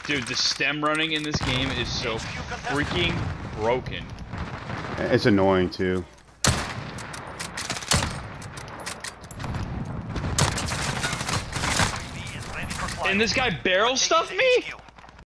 Dude, the stem running in this game is so freaking broken. It's annoying too. And this guy barrel stuffed me?